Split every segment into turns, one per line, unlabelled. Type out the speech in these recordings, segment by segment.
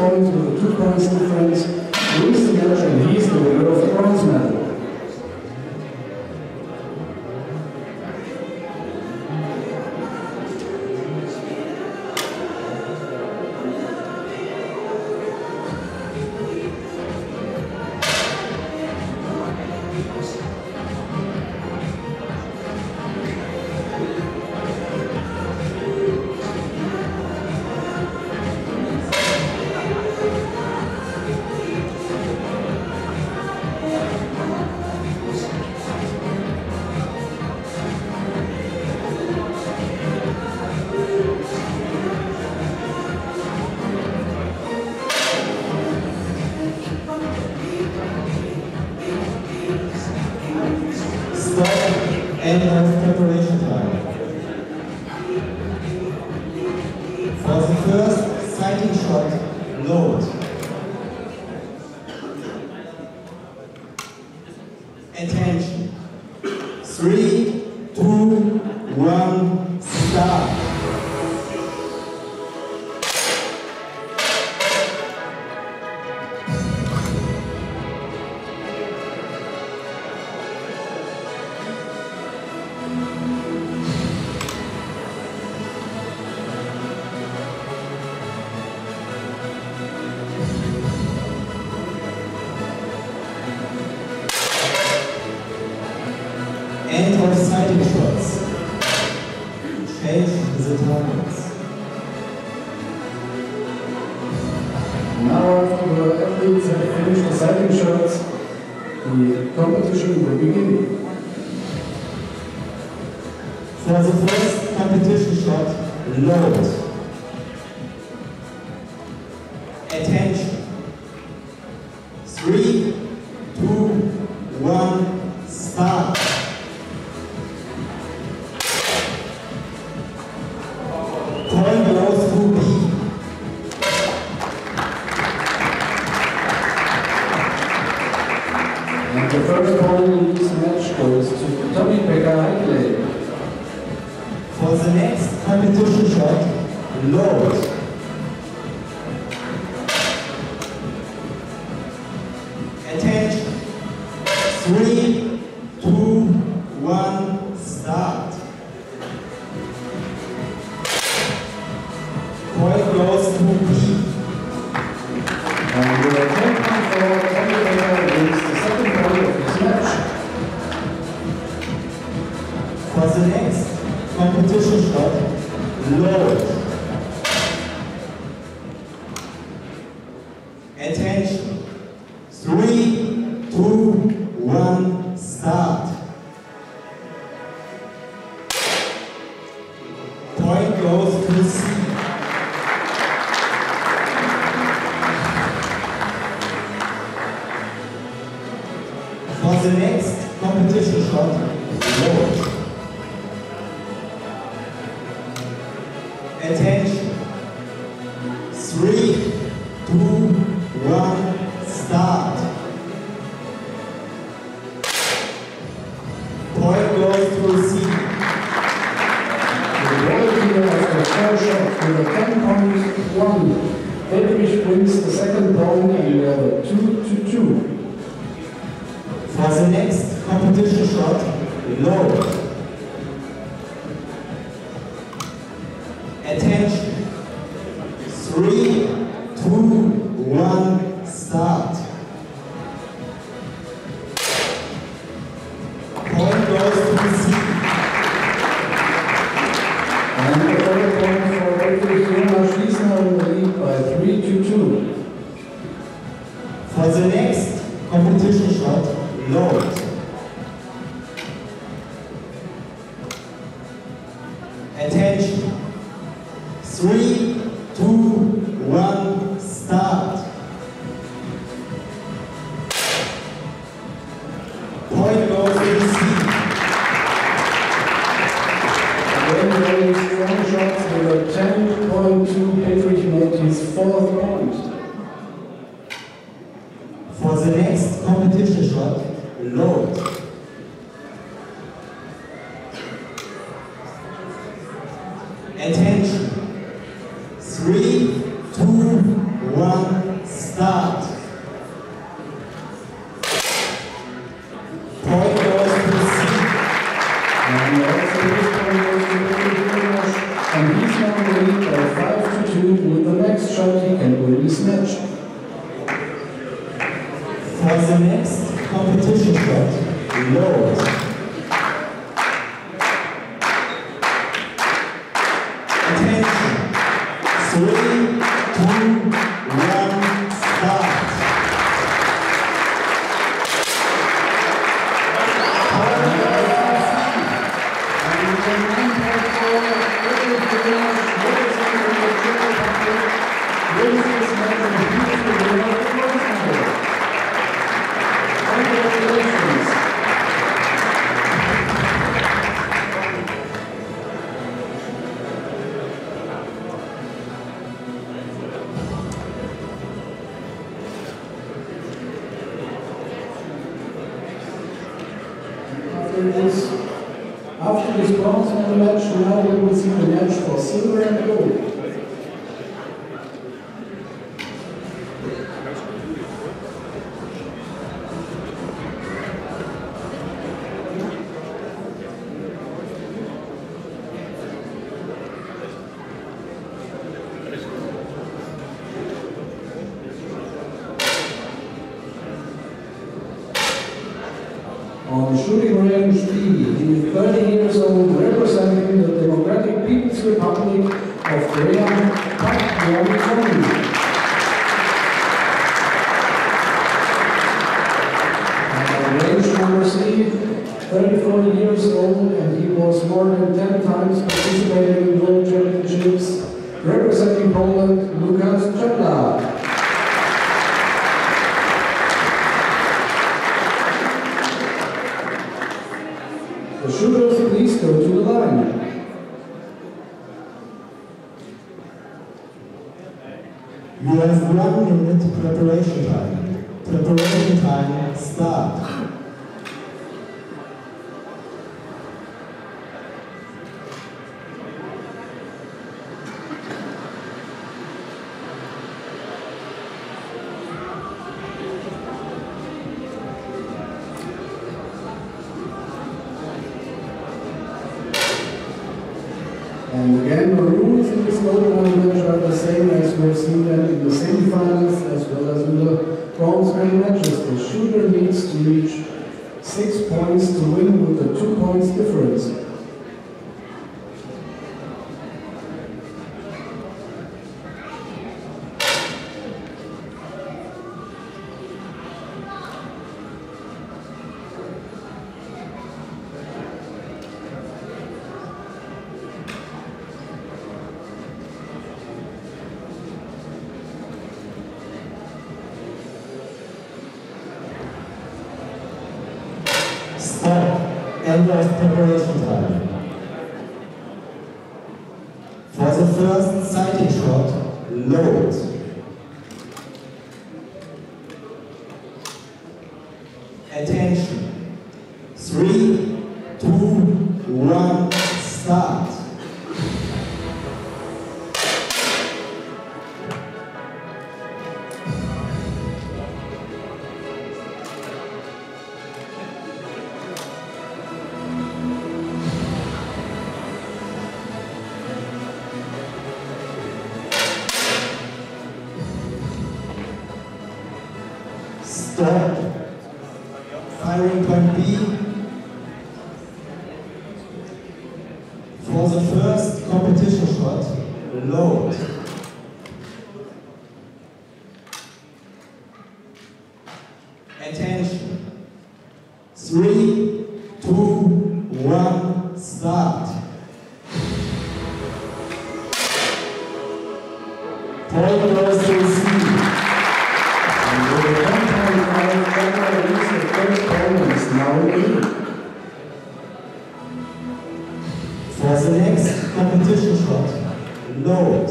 point with a 2 points difference wins the match, and he is the winner of the bronze medal.
End of preparation time. For the first sighting shot, load. Attention. 3, 2, 1, start. End of sighting shots. Change the targets.
Now after the athletes have finished the sighting shots, the competition will begin.
For the first competition shot, load. Attention. 3, 2, 1, start. Point goes to B.
And the first point in this match goes to Tomi-Pekka Heikkila.
For the next competition shot, load. Attention. 3, 2, 1, start. Point goes to B.
And the 10 point for Tomi-Pekka wins the second point of this match.
For the next competition shot, load. Attention. 3, 2, 1, start. Point goes to C. For the next competition shot, load. Attention. 3, 2, 1, start. Point goes to C.
The goal here of the first shot with a 10.1. Bedrich wins the second point and we have a 2-2.
For the next competition shot, load. Attention. 3, 2, 1, start. Point goes to C.
And the third point for Bedrich Jonas is now in the lead by 3-2.
For the next competition shot, load. Attention. 3, 2, 1, start. Point goes to C.
Again, very strong shots with a 10.2. Bedrich made his fourth point.
For the next competition shot, load. Attention. 3, 2, 1,
this match.
For the next competition shot, load. Attention. 3, 2, 1, start.
After this bronze medal match, now we will see the match for silver and gold. On shooting range B, the 30 years old representing the Democratic People's Republic of Korea, Pak Myong Won. And range number C, 34 years old, and he was more than 10 times participating in World Championships, representing Poland, Lukas, Czapla. The shooters, please go to the line.
You have 1 minute preparation time. Preparation time, start.
And again, the rules in this local match are the same as we've seen them in the semifinals as well as in the bronze medal matches. The shooter needs to reach 6 points to win with a 2 points difference.
Stop. End of preparation time. For the first sighting shot, load. Attention. 3, 2, 1, start. Stop. Firing point B. For the first competition shot, load. Attention. 3, 2, 1, start. Point goes to C. For the next competition shot, load.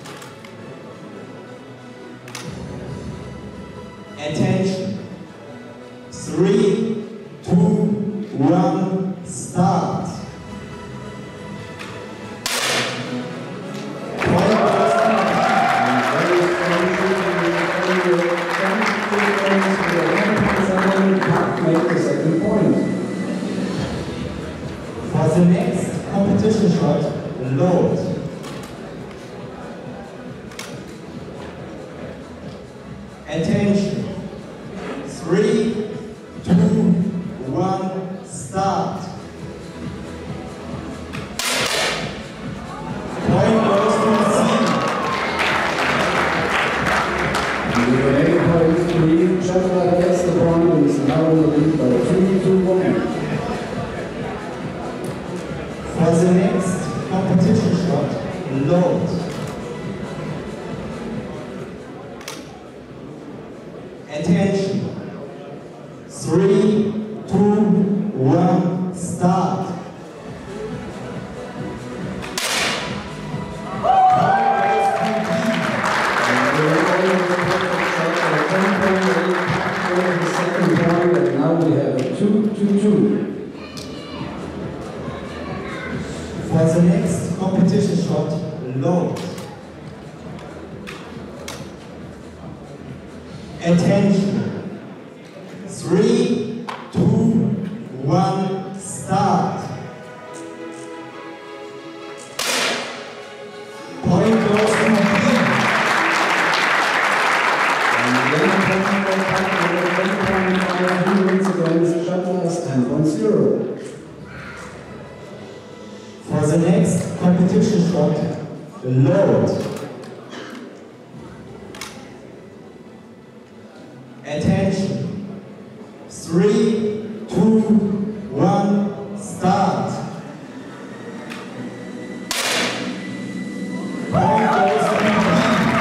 Attention. 3, 2, 1, start.
Make the second point.
For the next competition shot, load. Attention. 3, 2, 1, start. Point goes to C.
With 8 points to lead, Czapla gets the point and is now in the lead by 2-1.
For the next competition shot, load. Attention. 3, 2, 1, start.
Now we have 2-2.
For the next competition shot, load. Attention. 3, 2, 1, start. Point goes to B.
Against Czapla 10.0.
For the next competition shot, load. Attention. 3, 2, 1, start. Point goes to B.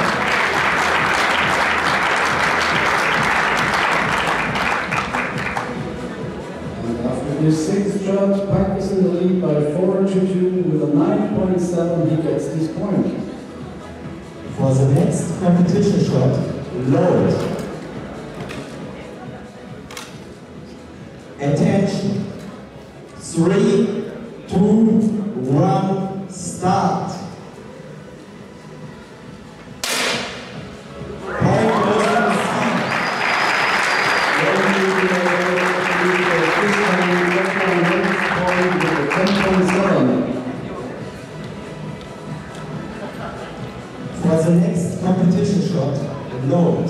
And after this 6th shot, Pak is in the lead by 4-2 with a 9.7. He gets this point.
For the next competition shot, load. Attention. 3, 2, 1, start. Point goes to C. For the next competition shot, load.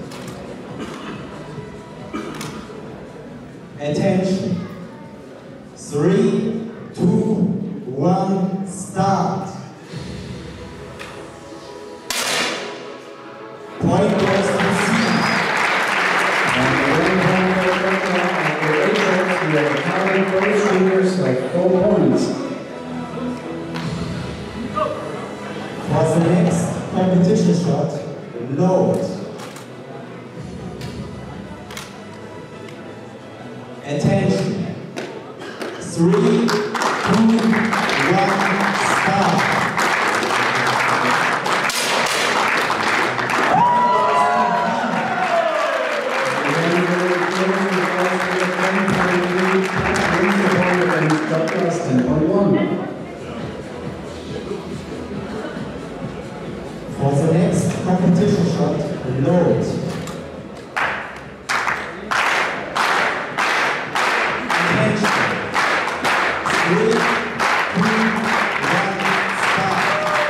Attention. 3, 2, 1, start. Point goes to C.
We have counted both fingers like 4 points.
For the next competition shot, load. Attention. 3, 2, 1, start. For the next competition shot, load. Attention. 3, 2, 1, start.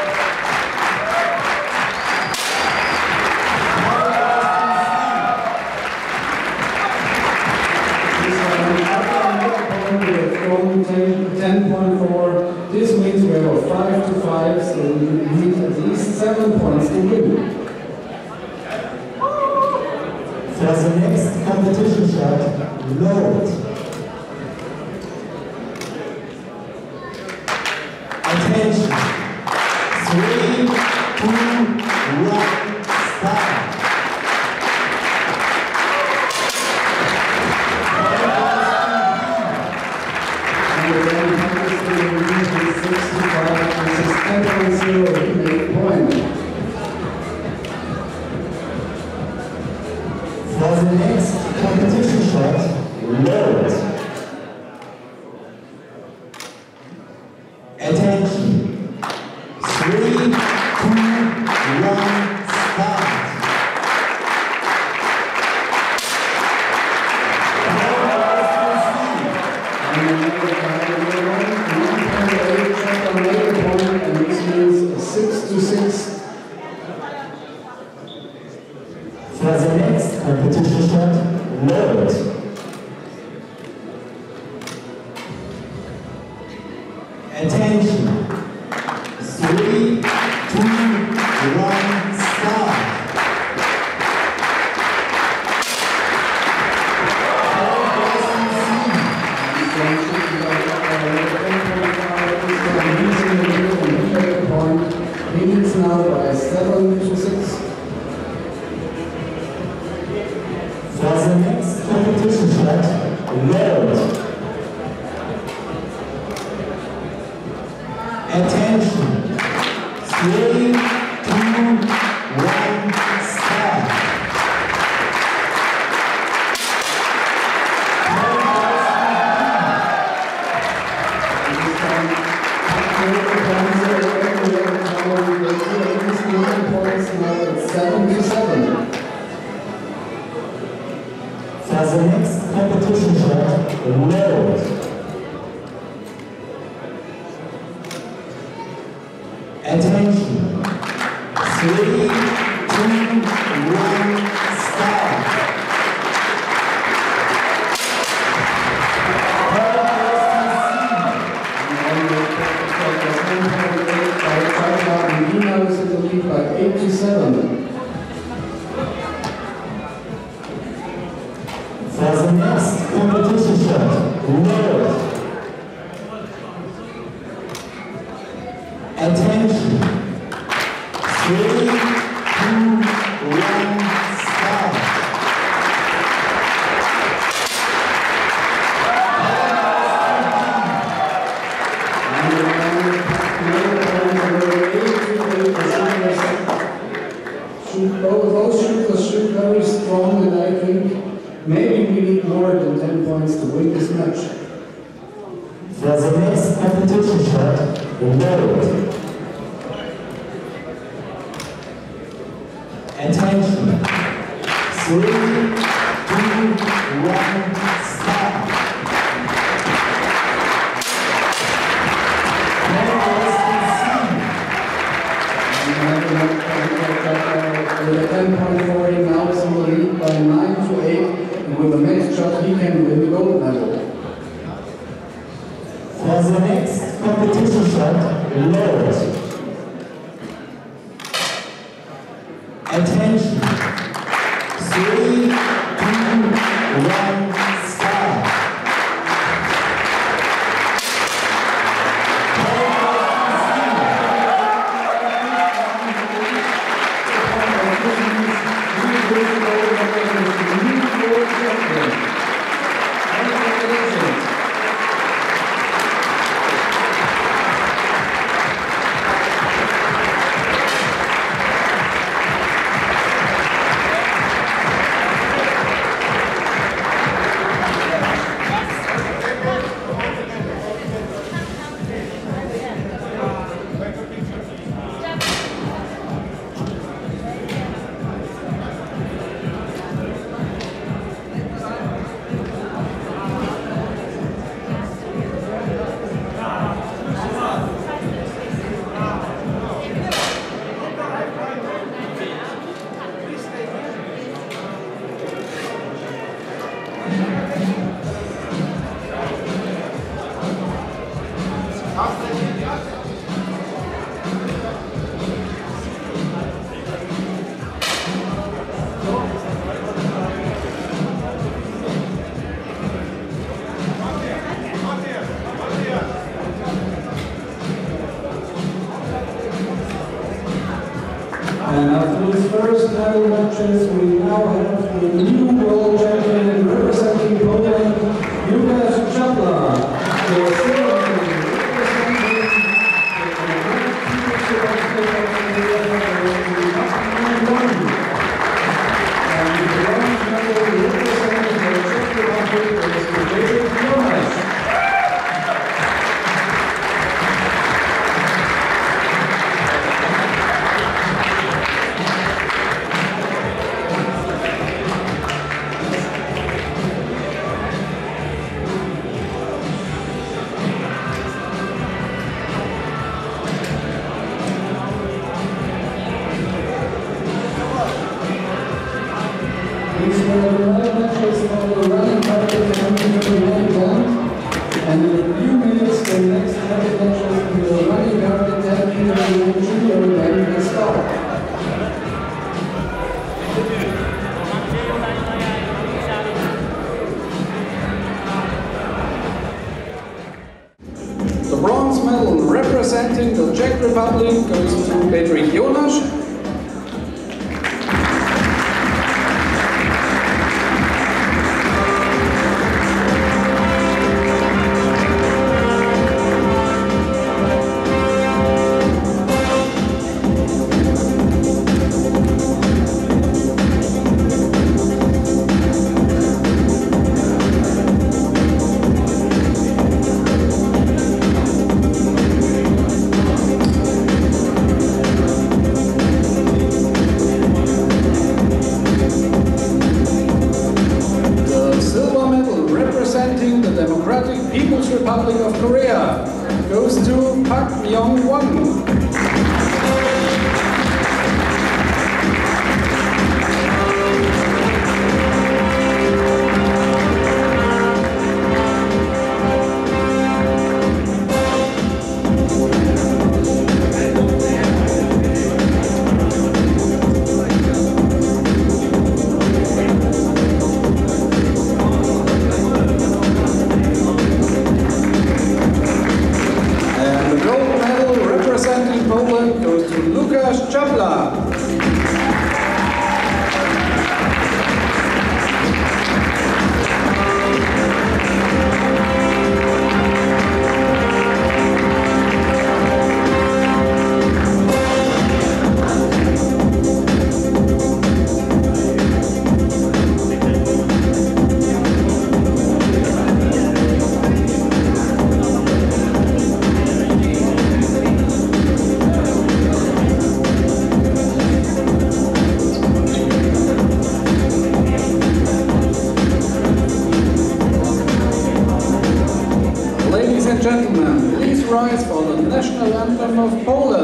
This 10.4. This means we have a 5-5, so we need at least 7 points to win.
For the next competition shot, load. Attention. 3, 2, 1, start. For the next competition shot, load. Attention. 3, 2, 1, start.
And this means 6-6.
For the next competition shot, load. Attention. 3, 2, 1, start.
Leads now by 7-6.
For the next competition shot, load. Attention. 3, 2, 1, start. For the next competition shot, load. Attention. 3, 2, 1, start.
By 8-7.
For the next competition shot, load. Attention. 3, 2, 1, start.
Those shooters shoot very strong, and I think maybe we need more than 10 points to win this match.
For the next competition shot, load. Attention. 3, 2, 1, start.
With a 10.40 now is in the lead by 9-8, and with the next shot he can win the gold medal.
For the next competition shot, load. Attention. 3, 2, 1, start.
And after these first 9 matches, we now have the new world champion representing Poland, Lukas Czapla. Bedrich Jonas. is for the running target and in a few minutes the next target matches in the running target junior event will start. The bronze medal representing the Czech Republic goes to Bedrich Jonas. Republic of Korea goes to Pak Myong Won. Poland goes to Lukas, Czapla. Ladies and gentlemen, please rise for the national anthem of Poland.